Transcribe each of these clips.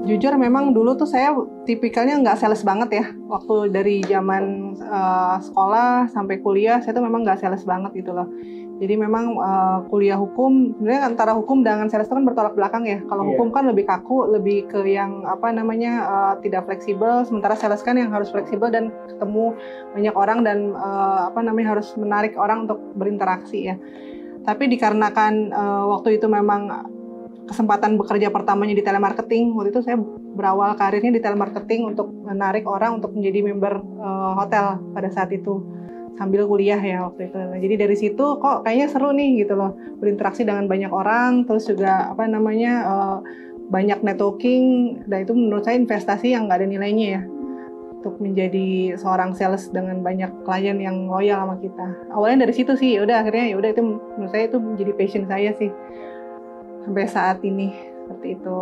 Jujur memang dulu tuh saya tipikalnya nggak sales banget ya. Waktu dari zaman sekolah sampai kuliah, saya tuh memang nggak sales banget gitu loh. Jadi memang kuliah hukum, sebenarnya antara hukum dengan sales itu kan bertolak belakang ya. Kalau hukum kan lebih kaku, lebih ke yang tidak fleksibel, sementara sales kan yang harus fleksibel dan ketemu banyak orang dan harus menarik orang untuk berinteraksi ya. Tapi dikarenakan waktu itu memang kesempatan bekerja pertamanya di telemarketing. Waktu itu saya berawal karirnya di telemarketing untuk menarik orang untuk menjadi member hotel pada saat itu sambil kuliah ya waktu itu. Jadi dari situ kok kayaknya seru nih gitu loh, berinteraksi dengan banyak orang, terus juga banyak networking, dan itu menurut saya investasi yang nggak ada nilainya ya untuk menjadi seorang sales dengan banyak klien yang loyal sama kita. Awalnya dari situ sih, akhirnya itu menurut saya itu menjadi passion saya sih sampai saat ini, seperti itu.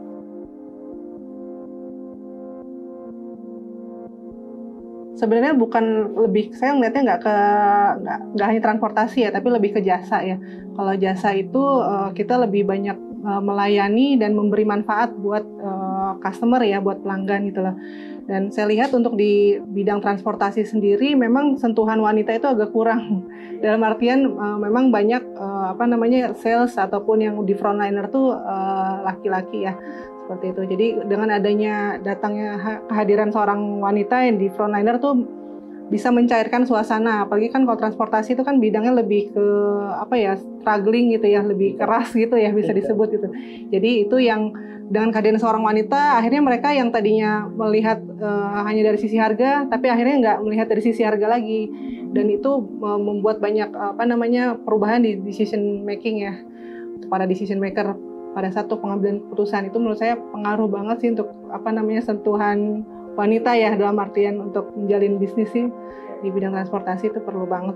Sebenarnya bukan lebih, saya ngeliatnya nggak hanya transportasi ya, tapi lebih ke jasa ya. Kalau jasa itu kita lebih banyak melayani dan memberi manfaat buat customer ya, buat pelanggan gitu loh. Dan saya lihat untuk di bidang transportasi sendiri memang sentuhan wanita itu agak kurang. Dalam artian memang banyak sales ataupun yang di frontliner tuh laki-laki ya. Seperti itu. Jadi dengan adanya datangnya kehadiran seorang wanita yang di frontliner tuh bisa mencairkan suasana. Apalagi kan kalau transportasi itu kan bidangnya lebih ke struggling gitu ya, lebih keras gitu ya bisa disebut gitu. Jadi itu yang dengan kehadiran seorang wanita, akhirnya mereka yang tadinya melihat hanya dari sisi harga, tapi akhirnya nggak melihat dari sisi harga lagi, dan itu membuat banyak perubahan di decision making ya, para decision maker pada satu pengambilan keputusan. Itu menurut saya pengaruh banget sih untuk sentuhan wanita ya, dalam artian untuk menjalin bisnis sih di bidang transportasi itu perlu banget.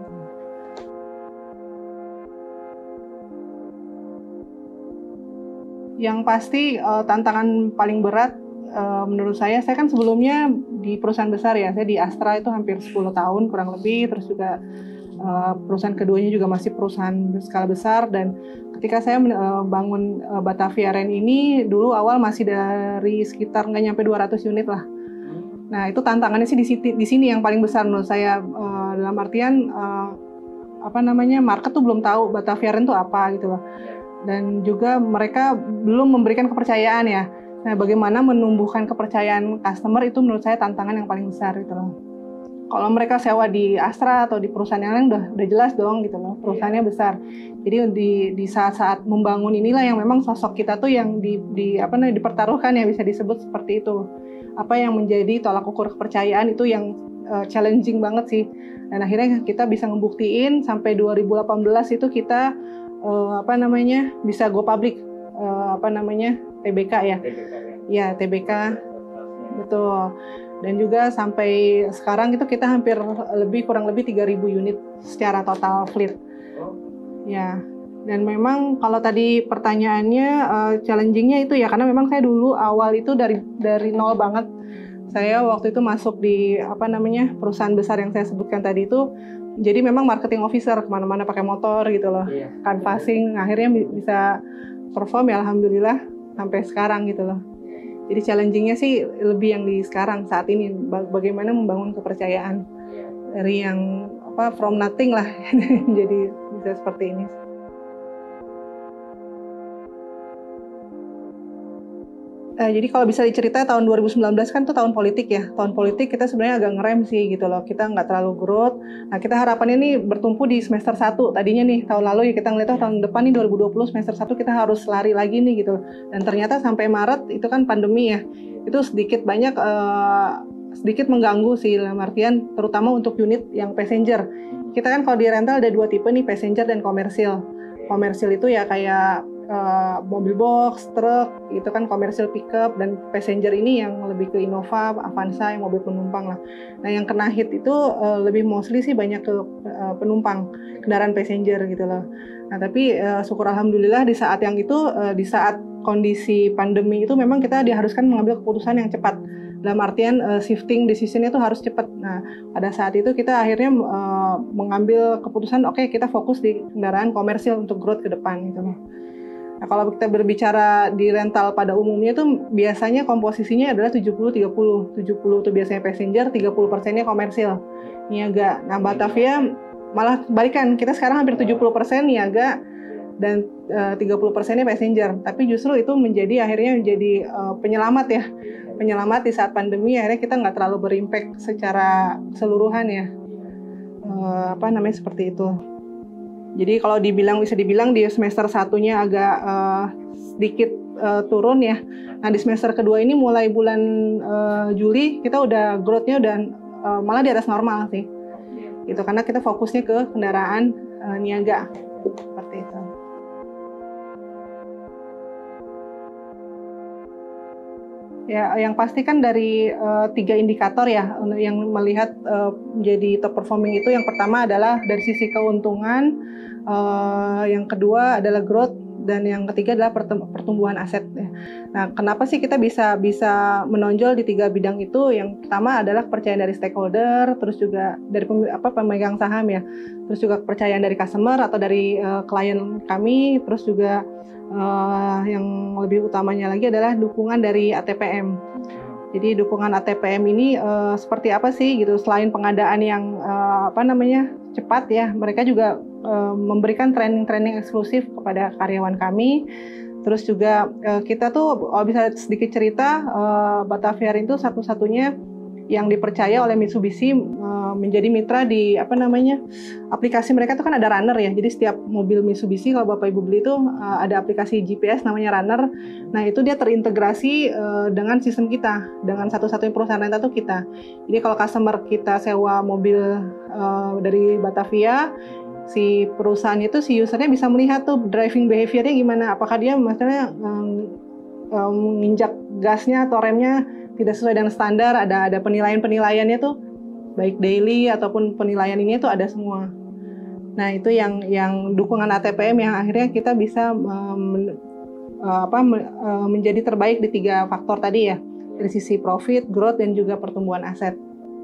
Yang pasti tantangan paling berat menurut saya kan sebelumnya di perusahaan besar ya, saya di Astra itu hampir 10 tahun kurang lebih, terus juga perusahaan keduanya juga masih perusahaan berskala besar, dan ketika saya bangun Batavia Ren ini dulu awal masih dari sekitar nggak nyampe 200 unit lah. Nah itu tantangannya sih di sini yang paling besar menurut saya, dalam artian market tuh belum tahu Batavia Ren tuh apa gitu loh. Dan juga mereka belum memberikan kepercayaan ya. Nah, bagaimana menumbuhkan kepercayaan customer itu menurut saya tantangan yang paling besar gitu loh. Kalau mereka sewa di Astra atau di perusahaan yang lain udah jelas dong gitu loh, perusahaannya besar. Jadi di saat-saat membangun inilah yang memang sosok kita tuh yang dipertaruhkan ya, bisa disebut seperti itu. Apa yang menjadi tolak ukur kepercayaan itu yang challenging banget sih. Dan akhirnya kita bisa ngebuktiin sampai 2018 itu kita bisa go public, TBK ya. Ya, TBK. Betul. Dan juga sampai sekarang itu kita kurang lebih 3.000 unit secara total fleet. Ya. Dan memang kalau tadi pertanyaannya challenging-nya itu ya, karena memang saya dulu awal itu dari nol banget. Saya waktu itu masuk di perusahaan besar yang saya sebutkan tadi itu. Jadi memang marketing officer, kemana-mana pakai motor gitu loh, canvassing, akhirnya bisa perform ya alhamdulillah sampai sekarang gitu loh. Jadi challenging-nya sih lebih yang di sekarang saat ini, bagaimana membangun kepercayaan dari yang from nothing lah jadi bisa seperti ini. Jadi kalau bisa dicerita tahun 2019 kan tuh tahun politik ya. Tahun politik kita sebenarnya agak ngerem sih gitu loh. Kita nggak terlalu growth. Nah kita harapannya nih bertumpu di semester 1. Tadinya nih tahun lalu ya kita ngeliat tahun depan nih 2020 semester 1 kita harus lari lagi nih gitu. Dan ternyata sampai Maret itu kan pandemi ya. Itu sedikit mengganggu sih, dalam artian terutama untuk unit yang passenger. Kita kan kalau di rental ada 2 tipe nih, passenger dan komersil. Komersil itu ya kayak mobil box, truk, itu kan komersil pickup, dan passenger ini yang lebih ke Innova, Avanza yang mobil penumpang lah. Nah yang kena hit itu lebih mostly sih banyak ke penumpang, kendaraan passenger gitu loh. Nah tapi syukur alhamdulillah di saat yang itu, di saat kondisi pandemi itu memang kita diharuskan mengambil keputusan yang cepat. Dalam artian shifting decision itu harus cepat. Nah pada saat itu kita akhirnya mengambil keputusan, oke, kita fokus di kendaraan komersil untuk growth ke depan gitu loh. Nah, kalau kita berbicara di rental pada umumnya tuh biasanya komposisinya adalah 70-30. 70 itu biasanya passenger, 30%-nya komersil, niaga. Nah, Batavia malah balikan, kita sekarang hampir 70% niaga dan 30%-nya passenger. Tapi justru itu akhirnya menjadi penyelamat ya. Penyelamat di saat pandemi, akhirnya kita nggak terlalu berimpact secara keseluruhan ya. Seperti itu. Jadi kalau bisa dibilang di semester satunya agak sedikit turun ya. Nah di semester kedua ini mulai bulan Juli kita udah growth-nya udah malah di atas normal sih. Gitu karena kita fokusnya ke kendaraan niaga seperti itu. Ya, yang pasti kan dari 3 indikator ya yang melihat menjadi top performing itu. Yang pertama adalah dari sisi keuntungan, yang kedua adalah growth, dan yang ketiga adalah pertumbuhan aset. Nah, kenapa sih kita bisa menonjol di 3 bidang itu? Yang pertama adalah kepercayaan dari stakeholder, terus juga dari pemegang saham ya, terus juga kepercayaan dari customer atau dari klien kami, terus juga yang lebih utamanya lagi adalah dukungan dari ATPM. Jadi dukungan ATPM ini seperti apa sih gitu? Selain pengadaan yang cepat ya, mereka juga memberikan training eksklusif kepada karyawan kami. Terus juga kita tuh bisa sedikit cerita, Batavia itu satu-satunya yang dipercaya oleh Mitsubishi menjadi mitra di aplikasi mereka tuh kan ada Runner ya. Jadi setiap mobil Mitsubishi kalau Bapak Ibu beli itu ada aplikasi GPS namanya Runner. Nah, itu dia terintegrasi dengan sistem kita, dengan satu-satunya perusahaan rental tuh kita. Jadi kalau customer kita sewa mobil dari Batavia, si perusahaan itu si usernya bisa melihat tuh driving behavior-nya gimana. Apakah dia misalnya menginjak gasnya atau remnya tidak sesuai dengan standar, ada penilaian-penilaiannya tuh baik daily ataupun penilaian ini tuh ada semua. Nah, itu yang dukungan ATPM yang akhirnya kita bisa menjadi terbaik di 3 faktor tadi ya, dari sisi profit, growth, dan juga pertumbuhan aset.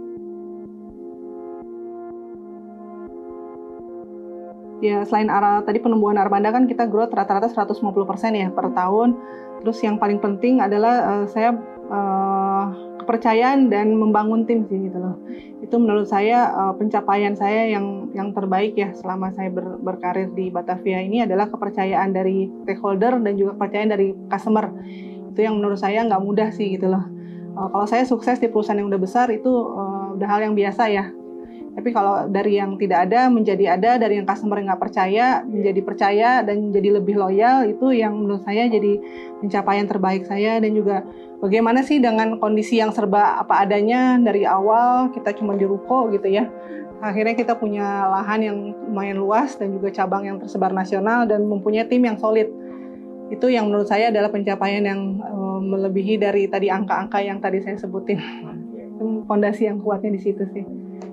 Ya, selain tadi penumbuhan armada kan kita growth rata-rata 150% ya per tahun. Terus yang paling penting adalah saya kepercayaan dan membangun tim sih gitu loh. Itu menurut saya pencapaian saya yang terbaik ya selama saya berkarir di Batavia ini adalah kepercayaan dari stakeholder dan juga kepercayaan dari customer. Itu yang menurut saya nggak mudah sih gitu loh. Kalau saya sukses di perusahaan yang udah besar itu udah hal yang biasa ya. Tapi kalau dari yang tidak ada menjadi ada, dari yang customer nggak percaya menjadi percaya dan jadi lebih loyal, itu yang menurut saya jadi pencapaian terbaik saya. Dan juga bagaimana sih dengan kondisi yang serba apa adanya dari awal, kita cuma di ruko gitu ya. Akhirnya kita punya lahan yang lumayan luas dan juga cabang yang tersebar nasional dan mempunyai tim yang solid. Itu yang menurut saya adalah pencapaian yang melebihi dari tadi angka-angka yang tadi saya sebutin. Itu fondasi yang kuatnya di situ sih.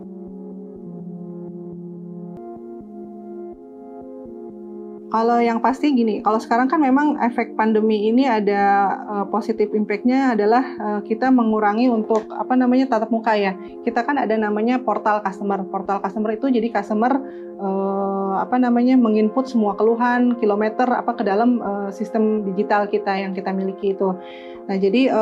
Kalau yang pasti gini, kalau sekarang kan memang efek pandemi ini ada positif impact-nya adalah kita mengurangi untuk tatap muka ya. Kita kan ada namanya portal customer. Portal customer itu jadi customer menginput semua keluhan, kilometer ke dalam sistem digital kita yang kita miliki itu. Nah, jadi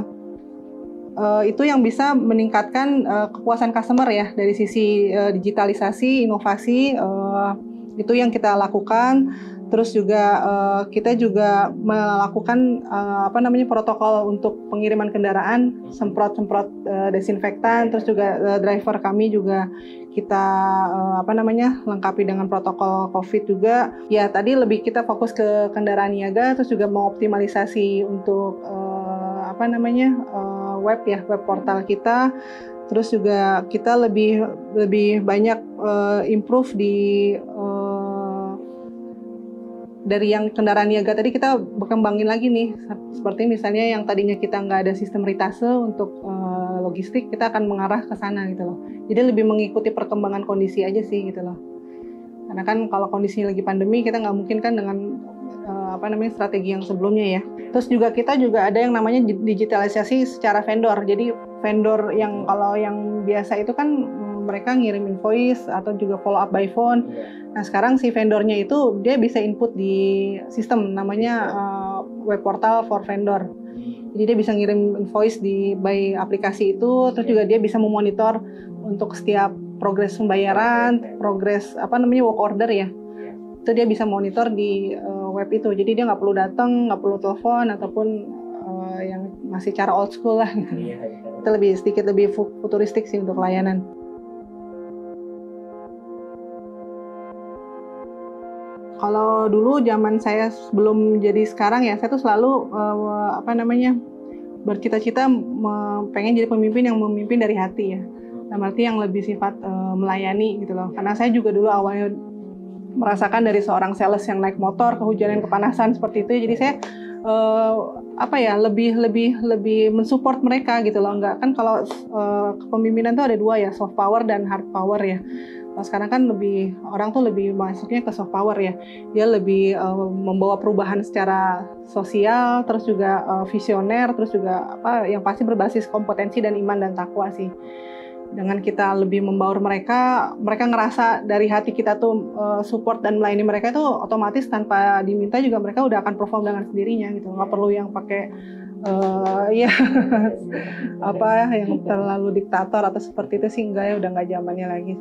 itu yang bisa meningkatkan kepuasan customer ya dari sisi digitalisasi, inovasi. Itu yang kita lakukan. Terus juga kita juga melakukan protokol untuk pengiriman kendaraan, semprot desinfektan. Terus juga driver kami juga kita lengkapi dengan protokol COVID juga. Ya tadi lebih kita fokus ke kendaraan niaga, terus juga mengoptimalisasi untuk web portal kita. Terus juga kita lebih banyak improve dari yang kendaraan niaga tadi kita berkembangin lagi nih. Seperti misalnya yang tadinya kita nggak ada sistem ritase untuk logistik, kita akan mengarah ke sana gitu loh. Jadi lebih mengikuti perkembangan kondisi aja sih gitu loh. Karena kan kalau kondisinya lagi pandemi, kita nggak mungkin kan dengan strategi yang sebelumnya ya. Terus juga kita ada yang namanya digitalisasi secara vendor. Jadi vendor yang kalau yang biasa itu kan mereka ngirim invoice atau juga follow up by phone. Nah sekarang si vendornya itu dia bisa input di sistem namanya web portal for vendor. Jadi dia bisa ngirim invoice by aplikasi itu, terus juga dia bisa memonitor untuk setiap progres pembayaran, progres work order ya. Itu dia bisa monitor di web itu. Jadi dia nggak perlu datang, nggak perlu telepon ataupun yang masih cara old school lah. Itu sedikit lebih futuristik sih untuk layanan. Kalau dulu zaman saya sebelum jadi sekarang ya, saya tuh selalu bercita-cita pengen jadi pemimpin yang memimpin dari hati ya. Dalam arti yang lebih sifat melayani gitu loh. Karena saya juga dulu awalnya merasakan dari seorang sales yang naik motor kehujanan kepanasan seperti itu. Jadi saya lebih mensupport mereka gitu loh. Enggak kan kalau kepemimpinan tuh ada dua ya, soft power dan hard power ya. Kalau sekarang kan orang tuh lebih masuknya ke soft power ya. Dia lebih membawa perubahan secara sosial, terus juga visioner, terus juga yang pasti berbasis kompetensi dan iman dan takwa sih. Dengan kita lebih membaur mereka ngerasa dari hati kita tuh support dan melayani mereka itu otomatis tanpa diminta juga mereka udah akan perform dengan sendirinya gitu. Nggak perlu yang pakai yang terlalu diktator atau seperti itu sih, enggak ya, udah nggak zamannya lagi.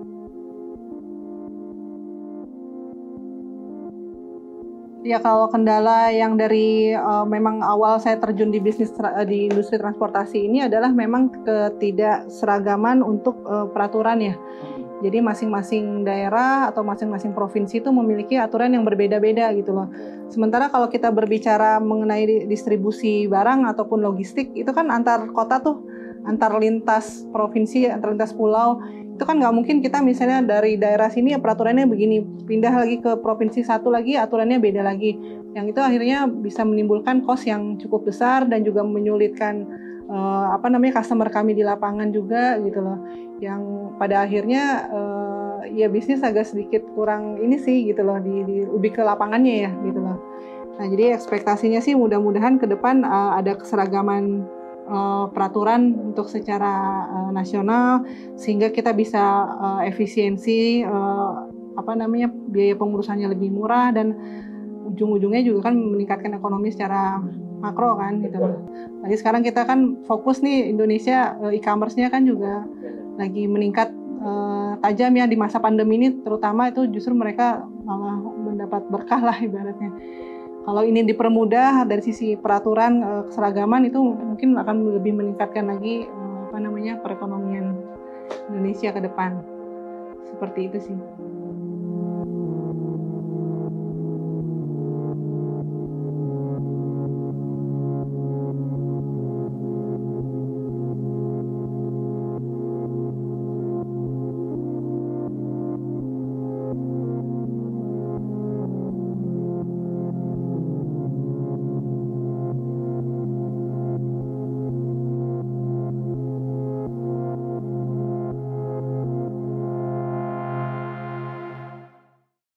Ya kalau kendala yang dari memang awal saya terjun di di industri transportasi ini adalah memang ketidakseragaman untuk peraturan ya. Jadi masing-masing daerah atau masing-masing provinsi itu memiliki aturan yang berbeda-beda gitu loh. Sementara kalau kita berbicara mengenai distribusi barang ataupun logistik itu kan antar kota tuh, antar lintas provinsi, antar lintas pulau. Itu kan nggak mungkin kita misalnya dari daerah sini ya peraturannya begini, pindah lagi ke provinsi satu lagi aturannya beda lagi. Yang itu akhirnya bisa menimbulkan kos yang cukup besar dan juga menyulitkan customer kami di lapangan juga gitu loh. Yang pada akhirnya ya bisnis agak sedikit kurang ini sih gitu loh, lebih ke lapangannya ya gitu loh. Nah jadi ekspektasinya sih mudah-mudahan ke depan ada keseragaman peraturan untuk secara nasional sehingga kita bisa efisiensi biaya pengurusannya lebih murah dan ujung-ujungnya juga kan meningkatkan ekonomi secara makro kan gitu loh. Jadi sekarang kita kan fokus nih Indonesia e-commerce-nya kan juga lagi meningkat tajam ya di masa pandemi ini, terutama itu justru mereka malah mendapat berkah lah ibaratnya. Kalau ini dipermudah dari sisi peraturan keseragaman itu mungkin akan lebih meningkatkan lagi perekonomian Indonesia ke depan. Seperti itu sih.